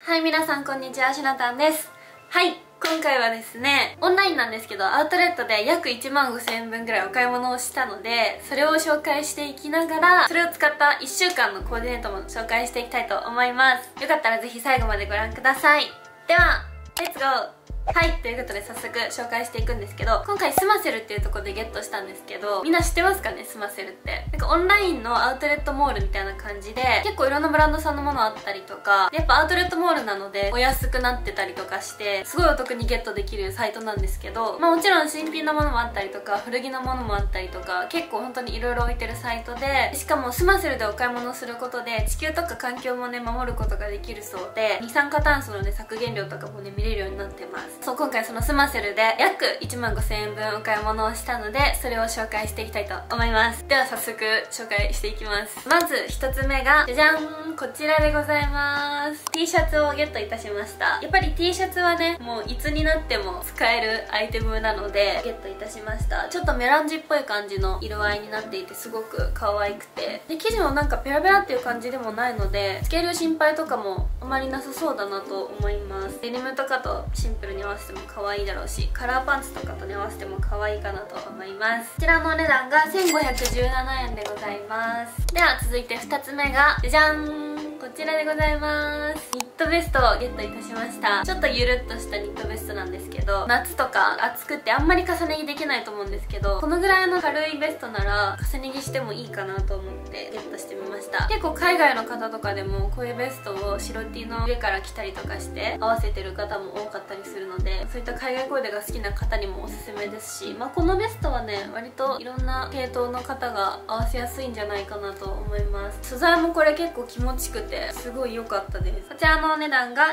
はい、皆さんこんにちは、しのたんです。はい、今回はですね、オンラインなんですけど、アウトレットで約1万5000円分ぐらいお買い物をしたので、それを紹介していきながら、それを使った1週間のコーディネートも紹介していきたいと思います。よかったらぜひ最後までご覧ください。では、レッツゴー。はい、ということで早速紹介していくんですけど、今回スマセルっていうところでゲットしたんですけど、みんな知ってますかね、スマセルって。なんかオンラインのアウトレットモールみたいな感じで、結構いろんなブランドさんのものあったりとか、やっぱアウトレットモールなのでお安くなってたりとかして、すごいお得にゲットできるサイトなんですけど、まあもちろん新品のものもあったりとか、古着のものもあったりとか、結構本当にいろいろ置いてるサイトで、しかもスマセルでお買い物することで、地球とか環境もね、守ることができるそうで、二酸化炭素のね、削減量とかもね、見れるようになってます。そう、今回そのスマセルで約1万5000円分お買い物をしたので、それを紹介していきたいと思います。では早速紹介していきます。まず1つ目が、じゃじゃん、こちらでございます。 T シャツをゲットいたしました。やっぱり T シャツはね、もういつになっても使えるアイテムなのでゲットいたしました。ちょっとメランジっぽい感じの色合いになっていて、すごく可愛くて、で生地もなんかペラペラっていう感じでもないので、つける心配とかもあまりなさそうだなと思います。デニムとかとシンプルに合わせても可愛いだろうし、カラーパンツとかとね合わせても可愛いかなと思います。こちらのお値段が1517円でございます。では続いて2つ目が、じゃじゃん、こちらでございます。ニットベストをゲットいたしました。ちょっとゆるっとしたニットベストなんですけど、夏とか暑くてあんまり重ね着できないと思うんですけど、このぐらいの軽いベストなら重ね着してもいいかなと思ってゲットしてみました。結構海外の方とかでもこういうベストを白 T の上から着たりとかして合わせてる方も多かったりするので、そういった海外コーデが好きな方にもおすすめですし、まあ、このベストはね、割といろんな系統の方が合わせやすいんじゃないかなと思います。素材もこれ結構気持ちくてすごい良かったです。こちらのお値段が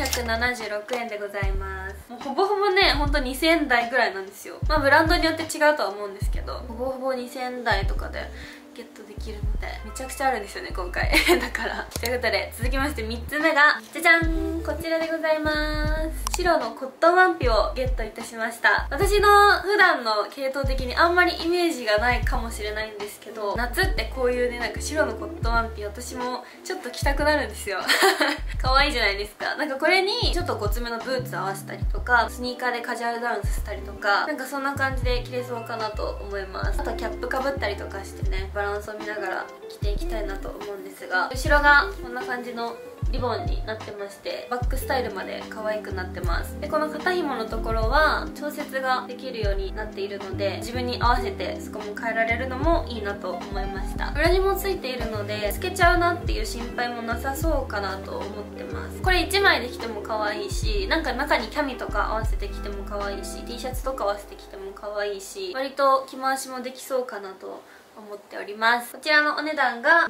2176円でございます。もうほぼほぼね、ほんと2000円台ぐらいなんですよ。まあブランドによって違うとは思うんですけど、ほぼほぼ2000円台とかでゲットできるので、めちゃくちゃあるんですよね今回だからということで、続きまして3つ目が、じゃじゃん、こちらでございます。白のコットンワンピをゲットいたしました。私の普段の系統的にあんまりイメージがないかもしれないんですけど、夏ってこういうね、なんか白のコットンワンピ、私もちょっと着たくなるんですよ可愛いじゃないですか。なんかこれにちょっとごつめのブーツ合わせたりとか、スニーカーでカジュアルダウンさせたりとか、なんかそんな感じで着れそうかなと思います。あとキャップかぶったりとかしてね、バランスを見ながら着ていきたいなと思うんですが、後ろがこんな感じのリボンになってまして、バックスタイルまで可愛くなってます。でこの肩紐のところは調節ができるようになっているので、自分に合わせてそこも変えられるのもいいなと思いました。裏地もついているので、透けちゃうなっていう心配もなさそうかなと思ってます。これ1枚で着ても可愛いし、なんか中にキャミとか合わせて着ても可愛いし、 T シャツとか合わせて着ても可愛いし、割と着回しもできそうかなと思っております。こちらのお値段が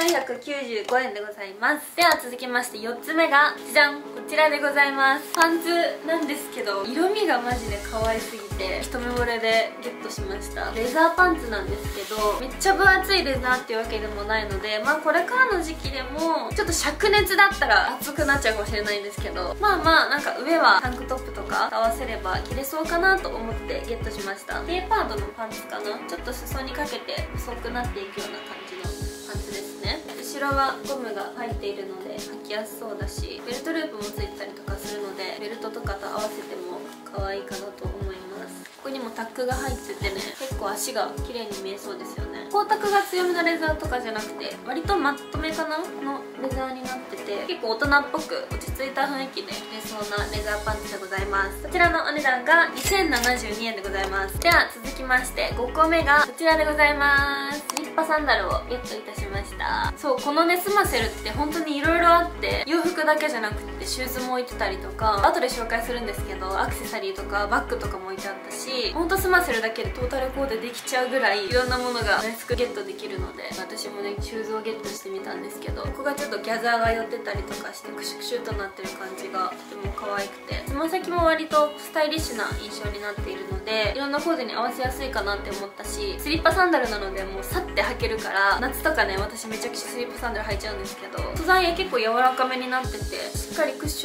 2495円でございます。では続きまして4つ目が、じゃん、こちらでございます。パンツなんですけど、色味がマジで可愛すぎて一目惚れでゲットしました。レザーパンツなんですけど、めっちゃ分厚いレザーっていうわけでもないので、まあこれからの時期でもちょっと灼熱だったら暑くなっちゃうかもしれないんですけど、まあまあなんか上はタンクトップとか合わせれば着れそうかなと思ってゲットしました。テーパードのパンツかな、ちょっと裾にかけて細くなっていくような感じのパンツですね。後ろはゴムが入っているので履きやすそうだし、ベルトループもついてたりとかするので、ベルトとかと合わせても可愛いかなと思います。ここにもタックが入っててね、結構足が綺麗に見えそうですよね。光沢が強めのレザーとかじゃなくて、割とマットめかなのレザーになってて、結構大人っぽく落ち着いた雰囲気で着れそうなレザーパンツでございます。こちらのお値段が2072円でございます。では続きまして5個目がこちらでございます。スリッパサンダルをゲットいたしました。そう、このねスマセルって本当に色々あって、洋服だけじゃなくてシューズも置いてたりとか、後で紹介するんですけどアクセサリーとかバッグとかも置いてあったし、ほんとスマセルだけでトータルコーデできちゃうぐらいいろんなものが安くゲットできるので、私もねシューズをゲットしてみたんですけど、ここがちょっとギャザーが寄ってたりとかしてクシュクシュとなってる感じがとても可愛くて、つま先も割とスタイリッシュな印象になっているので、いろんなコーデに合わせやすいかなって思ったし、スリッパサンダルなのでもうさって履けるから、夏とかね私めちゃくちゃスリッパサンダル履いちゃうんですけど、素材結構柔らかめになってて、しっかりクッションも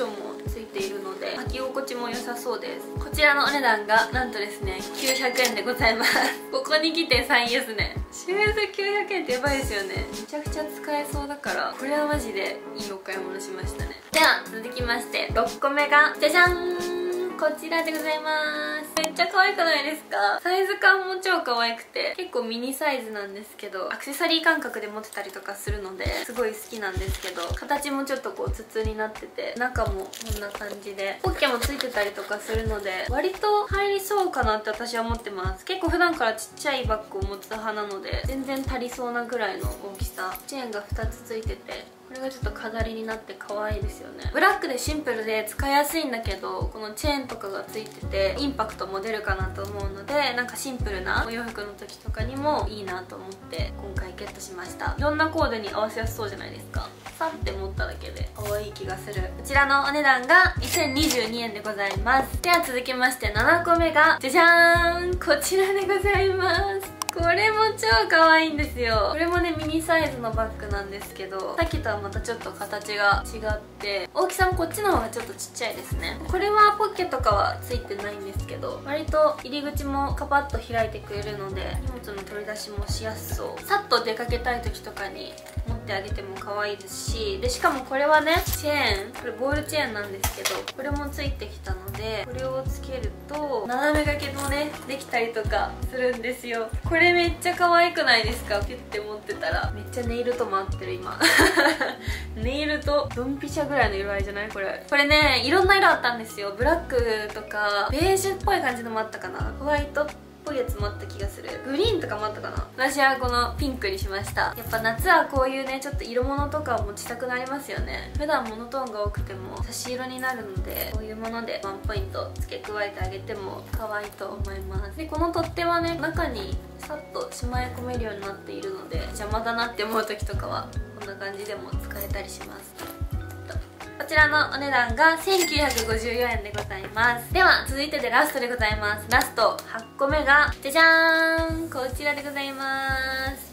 ついているので履き心地も良さそうです。こちらのお値段がなんとですね900円でございますここに来て3位ですね。シューズ900円ってやばいですよね。めちゃくちゃ使えそうだからこれはマジでいいお買い物しましたね。では続きまして6個目がじゃじゃん、こちらでございます。めっちゃ可愛くないですか？サイズ感も超可愛くて結構ミニサイズなんですけど、アクセサリー感覚で持ってたりとかするのですごい好きなんですけど、形もちょっとこう筒になってて中もこんな感じでポッケもついてたりとかするので割と入りそうかなって私は思ってます。結構普段からちっちゃいバッグを持つ派なので全然足りそうなぐらいの大きさ。チェーンが2つついててこれがちょっと飾りになって可愛いですよね。ブラックでシンプルで使いやすいんだけどこのチェーンとかがついててインパクトも出るかなと思うので、なんかシンプルなお洋服の時とかにもいいなと思って今回ゲットしました。いろんなコーデに合わせやすそうじゃないですか。さって持っただけで可愛い気がする。こちらのお値段が2022円でございます。では続きまして7個目がじゃじゃーん、こちらでございます。これも超可愛いんですよ。これもねミニサイズのバッグなんですけど、さっきとはまたちょっと形が違って大きさもこっちの方がちょっとちっちゃいですね。これはポッケとかはついてないんですけど割と入り口もカパッと開いてくれるので荷物の取り出しもしやすそう。さっと出かけたい時とかに持ってあげても可愛いですし、でしかもこれはねチェーン、これボールチェーンなんですけどこれもついてきたのでこれをつけると斜め掛けもねできたりとかするんですよ。これめっちゃ可愛くないですか？ピュッて持ってたらめっちゃネイルとも合ってる今ネイルとドンピシャぐらいの色合いじゃない？これねいろんな色あったんですよ。ブラックとかベージュっぽい感じのもあったかな、ホワイトっぽいやつもあった気がする、グリーンとかもあったかな。私はこのピンクにしました。やっぱ夏はこういうねちょっと色物とかを持ちたくなりますよね。普段モノトーンが多くても差し色になるのでこういうものでワンポイント付け加えてあげても可愛いと思います。でこの取っ手はね中にさっとしまい込めるようになっているので邪魔だなって思う時とかはこんな感じでも使えたりします。こちらのお値段が1954円でございます。では続いてでラストでございます。ラスト8個目がじゃじゃーん、こちらでございます。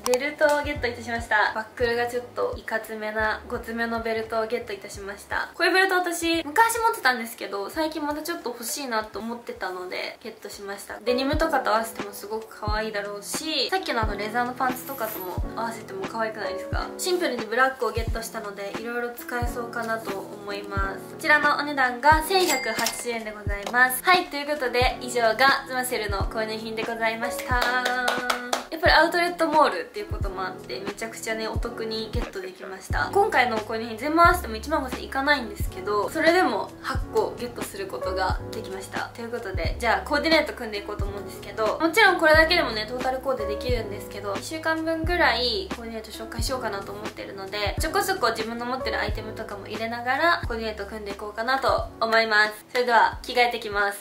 ベルトをゲットいたしました。バックルがちょっといかつめなごつめのベルトをゲットいたしました。こういうベルト私昔持ってたんですけど最近またちょっと欲しいなと思ってたのでゲットしました。デニムとかと合わせてもすごく可愛いだろうし、さっきのレザーのパンツとかとも合わせても可愛くないですか？シンプルにブラックをゲットしたのでいろいろ使えそうかなと思います。こちらのお値段が1180円でございます。はい、ということで以上がズマセルの購入品でございました。やっぱりアウトレットモールっていうこともあってめちゃくちゃねお得にゲットできました。今回の購入品全部合わせても1万5000いかないんですけどそれでも8個ゲットすることができました。ということでじゃあコーディネート組んでいこうと思うんですけど、もちろんこれだけでもねトータルコーデできるんですけど1週間分ぐらいコーディネート紹介しようかなと思ってるのでちょこちょこ自分の持ってるアイテムとかも入れながらコーディネート組んでいこうかなと思います。それでは着替えてきます。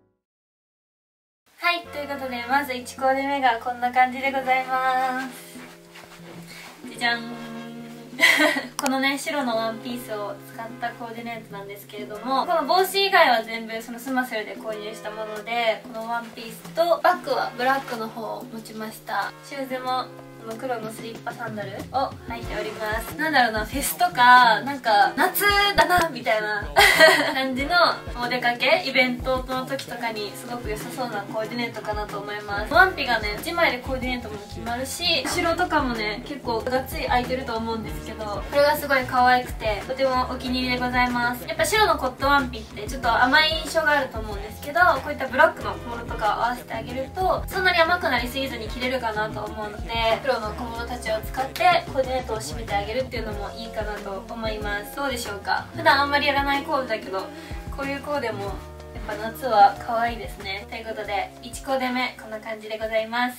はい、ということでまず1コーデ目がこんな感じでございます。じゃじゃんこのね白のワンピースを使ったコーディネートなんですけれども、この帽子以外は全部そのスマセルで購入したもので、このワンピースとバッグはブラックの方を持ちました。シューズもこの黒のスリッパサンダルを履いております。なんだろうな、フェスとかなんか夏だなみたいな感じのお出かけイベントの時とかにすごく良さそうなコーディネートかなと思います。ワンピがね1枚でコーディネートも決まるし後ろとかもね結構がっつり開いてると思うんですけどこれがすごい可愛くてとてもお気に入りでございます。やっぱ白のコットンワンピってちょっと甘い印象があると思うんですけどこういったブラックの小物とかを合わせてあげるとそんなに甘くなりすぎずに着れるかなと思うので黒の小物たちを使ってコーディネートを締めてあげるっていうのもいいかなと思います。どうでしょうか？普段あんまりやらないコーデだけどこういうコーデもやっぱ夏は可愛いですね。ということで1コーデ目こんな感じでございます。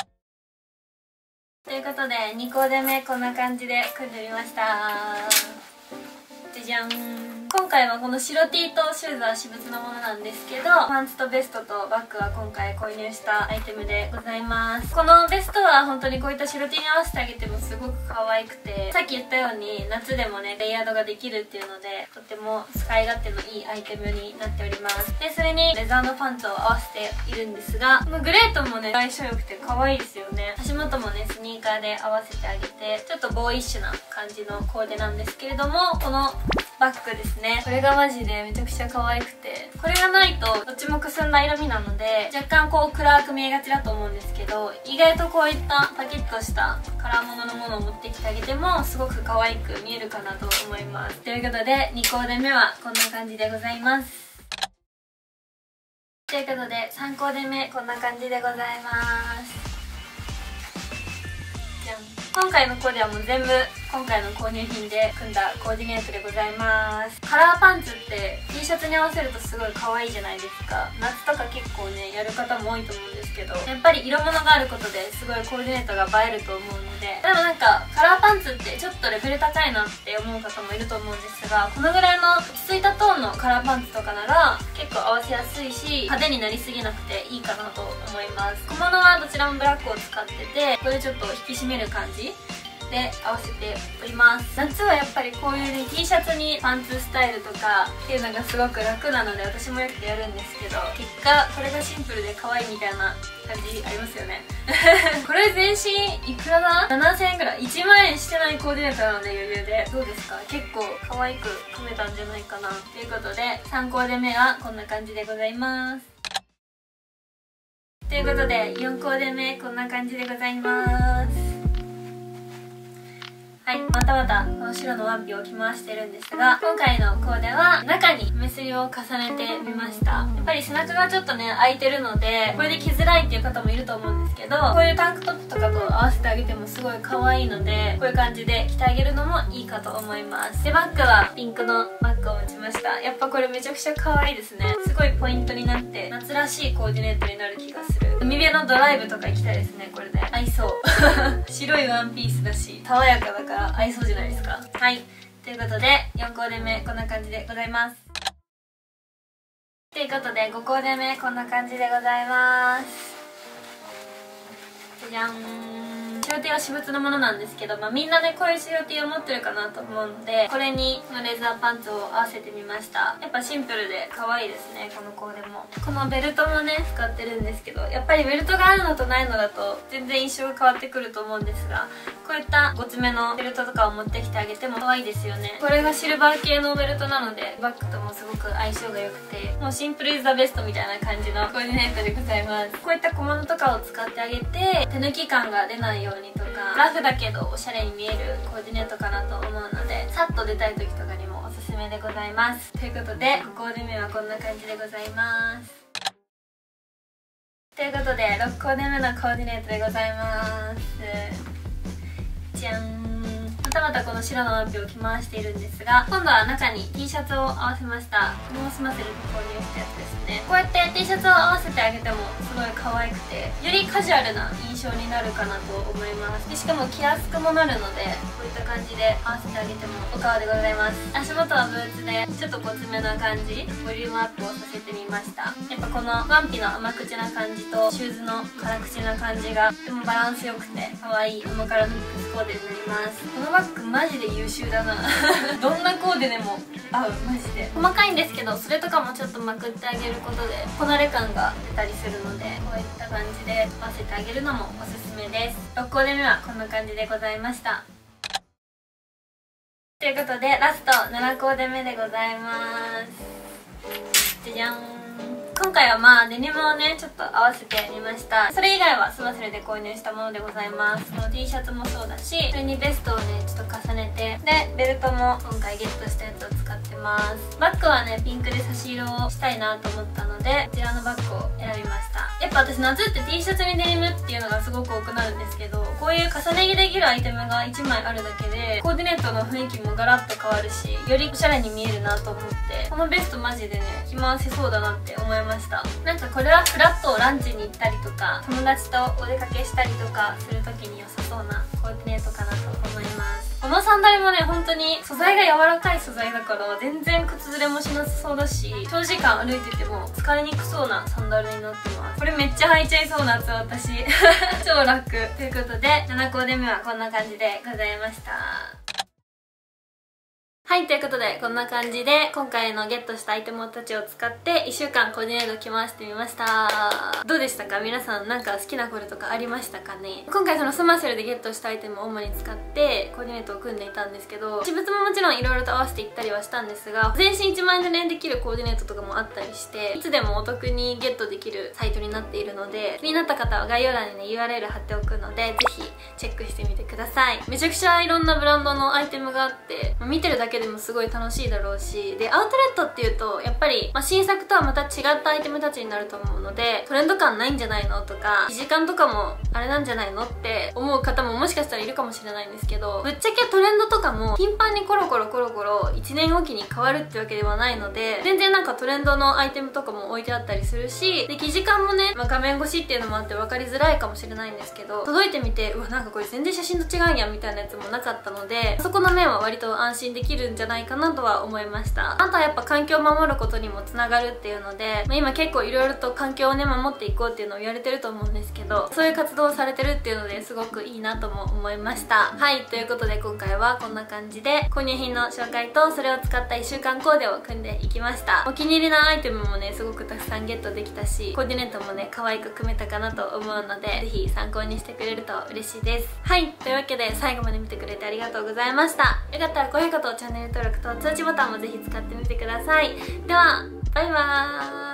ということで2コーデ目こんな感じで組んでみました。じゃじゃん。今回はこの白 T とシューズは私物のものなんですけどパンツとベストとバッグは今回購入したアイテムでございます。このベストは本当にこういった白 T に合わせてあげてもすごく可愛くてさっき言ったように夏でもねレイヤードができるっていうのでとても使い勝手のいいアイテムになっております。でそれにレザーのパンツを合わせているんですがこのグレートもね相性良くて可愛いですよね。足元もねスニーカーで合わせてあげてちょっとボーイッシュな感じのコーデなんですけれどもこのバッグですね。これがマジでめちゃくちゃ可愛くて、これがないとどっちもくすんだ色味なので若干こう暗く見えがちだと思うんですけど、意外とこういったパキッとしたカラー物のものを持ってきてあげてもすごく可愛く見えるかなと思います。ということで2コーデ目はこんな感じでございます。ということで3コーデ目こんな感じでございます。じゃん。今回のコーデはもう全部今回の購入品で組んだコーディネートでございます。カラーパンツって T シャツに合わせるとすごい可愛いじゃないですか。夏とか結構ねやる方も多いと思うんですけど、やっぱり色物があることですごいコーディネートが映えると思うので、でもなんかカラーパンツってちょっとレベル高いなって思う方もいると思うんですが、このぐらいの落ち着いたトーンのカラーパンツとかなら結構合わせやすいし派手になりすぎなくていいかなと思います。小物はどちらもブラックを使ってて、これちょっと引き締める感じで合わせております。夏はやっぱりこういうね T シャツにパンツスタイルとかっていうのがすごく楽なので私もよくやるんですけど、結果これがシンプルで可愛いみたいな感じありますよねこれ全身いくらだ ?7000 円ぐらい、1万円してないコーディネートなので余裕で、どうですか？結構可愛く組めたんじゃないかなということで3コーデ目はこんな感じでございます。ということで4コーデ目こんな感じでございます。はい、またまたこの白のワンピを着回してるんですが、今回のコーデは中にメスリを重ねてみました。やっぱり背中がちょっとね開いてるのでこれで着づらいっていう方もいると思うんですけど、こういうタンクトップとかと合わせてあげてもすごい可愛いので、こういう感じで着てあげるのもいいかと思います。でバッグはピンクのバッグを持ちました。やっぱこれめちゃくちゃ可愛いですね。すごいポイントになって夏らしいコーディネートになる気がする。海辺のドライブとか行きたいですね。これで合いそう白いワンピースだし爽やかだから合いそうじゃないですか。はい、ということで4コーデ目こんな感じでございます。ということで5コーデ目こんな感じでございます。じゃじゃん。白 T は私物のものなんですけど、みんなでこういう白 T を持ってるかなと思うので、これにこのレザーパンツを合わせてみました。やっぱシンプルで可愛いですね。このコーデもこのベルトもね使ってるんですけど、やっぱりベルトがあるのとないのだと全然印象が変わってくると思うんですが、こういったごつめのベルトとかを持ってきてあげても可愛いですよね。これがシルバー系のベルトなのでバッグともすごく相性が良くて、もうシンプルイズザベストみたいな感じのコーディネートでございます。こういった小物とかを使ってあげて手抜き感が出ないようにとか、ラフだけどおしゃれに見えるコーディネートかなと思うので、さっと出たい時とかにもおすすめでございます。ということで5コーデ目はこんな感じでございます。ということで6コーデ目のコーディネートでございます。じゃん。またまたこの白のワンピを着回しているんですが、今度は中に T シャツを合わせました。モースマセルで購入したやつですね。こうやって T シャツを合わせてあげてもすごい可愛くて、よりカジュアルな印象になるかなと思います。でしかも着やすくもなるので、こういった感じで合わせてあげてもおかわでございます。足元はブーツでちょっとごつめな感じ、ボリュームアップをさせてみました。やっぱこのワンピの甘口な感じとシューズの辛口な感じがとてもバランス良くて可愛い甘辛ミックスコーデになります。このバッグマジで優秀だなどんなコーデでも合う。マジで細かいんですけど、それとかもちょっとまくってあげることでこなれ感が出たりするので、こういった感じで合わせてあげるのもおすすめです。6コーデ目はこんな感じでございました。ということでラスト7コーデ目でございます。じゃじゃん。今回はデニムをねちょっと合わせてみました。それ以外はスマセルで購入したものでございます。この T シャツもそうだし、それにベストをねちょっと重ねて、でベルトも今回ゲットしたやつを使ってます。バッグはねピンクで差し色をしたいなと思ったのでこちらのバッグを選びました。やっぱ私夏って T シャツにデニムっていうのがすごく多くなるんですけど、こういう重ね着できるアイテムが1枚あるだけでコーディネートの雰囲気もガラッと変わるし、よりおしゃれに見えるなと思って、このベストマジでね着回せそうだなって思いました。なんかこれはフラッとランチに行ったりとか友達とお出かけしたりとかする時に良さそうなコーディネートかなと思います。このサンダルもね本当に素材が柔らかい素材だから全然靴ずれもしなさそうだし、長時間歩いてても使いにくそうなサンダルになってます。これめっちゃ履いちゃいそうな夏私超楽。ということで7コーデ目はこんな感じでございました。 はい、ということでこんな感じで今回のゲットしたアイテムたちを使って1週間コーディネート着回してみました。どうでしたか皆さん？なんか好きなこれとかありましたかね。今回そのスマセルでゲットしたアイテムを主に使ってコーディネートを組んでいたんですけど、私物ももちろん色々と合わせていったりはしたんですが、全身1万円でねできるコーディネートとかもあったりして、いつでもお得にゲットできるサイトになっているので、気になった方は概要欄にね URL 貼っておくのでぜひチェックしてみてください。めちゃくちゃいろんなブランドのアイテムがあって見てるだけでもすごい楽しいだろうし、でアウトレットっていうとやっぱり、新作とはまた違ったアイテムたちになると思うので、トレンド感ないんじゃないのとか生地感とかもあれなんじゃないのって思う方ももしかしたらいるかもしれないんですけど、ぶっちゃけトレンドとかも頻繁にコロコロ1年おきに変わるってわけではないので、全然なんかトレンドのアイテムとかも置いてあったりするし、で生地感もね、画面越しっていうのもあって分かりづらいかもしれないんですけど、届いてみてうわなんかこれ全然写真と違うんやみたいなやつもなかったので、そこの面は割と安心できるんじゃないかなとは思いました。あとはやっぱ環境を守ることにもつながるっていうので、今結構いろいろと環境をね守っていこうっていうのを言われてると思うんですけど、そういう活動をされてるっていうのですごくいいなとも思いました。はい、ということで今回はこんな感じで購入品の紹介とそれを使った1週間コーデを組んでいきました。お気に入りのアイテムもねすごくたくさんゲットできたし、コーディネートもね可愛く組めたかなと思うので、ぜひ参考にしてくれると嬉しいです。はい、というわけで最後まで見てくれてありがとうございました。よかったら高評価とチャンネル登録と通知ボタンもぜひ使ってみてください。ではバイバーイ。